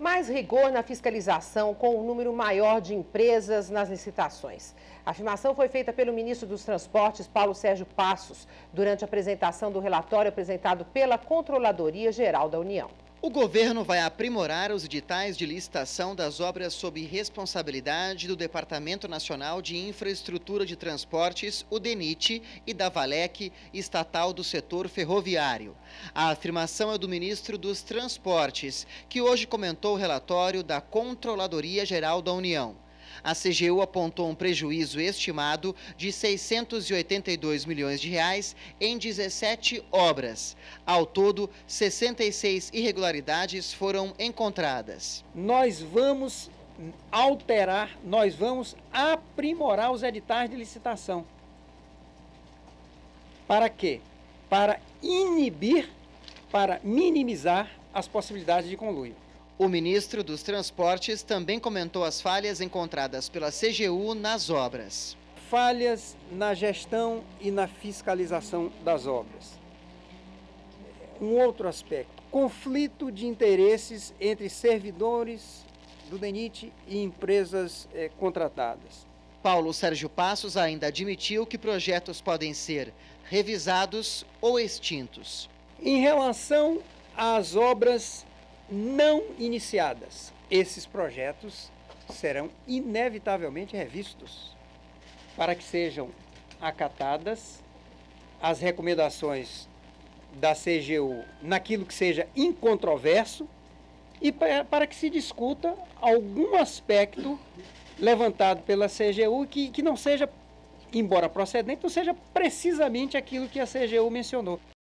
Mais rigor na fiscalização com um número maior de empresas nas licitações. A afirmação foi feita pelo ministro dos Transportes, Paulo Sérgio Passos, durante a apresentação do relatório apresentado pela Controladoria Geral da União. O governo vai aprimorar os editais de licitação das obras sob responsabilidade do Departamento Nacional de Infraestrutura de Transportes, o DENIT, e da Valec, estatal do setor ferroviário. A afirmação é do ministro dos Transportes, que hoje comentou o relatório da Controladoria Geral da União. A CGU apontou um prejuízo estimado de R$ 682 milhões em 17 obras. Ao todo, 66 irregularidades foram encontradas. Nós vamos alterar, nós vamos aprimorar os editais de licitação. Para quê? Para inibir, para minimizar as possibilidades de conluio. O ministro dos Transportes também comentou as falhas encontradas pela CGU nas obras. Falhas na gestão e na fiscalização das obras. Um outro aspecto, conflito de interesses entre servidores do DENIT e empresas contratadas. Paulo Sérgio Passos ainda admitiu que projetos podem ser revisados ou extintos. Em relação às obras não iniciadas, esses projetos serão inevitavelmente revistos para que sejam acatadas as recomendações da CGU naquilo que seja incontroverso e para que se discuta algum aspecto levantado pela CGU que não seja, embora procedente, não seja precisamente aquilo que a CGU mencionou.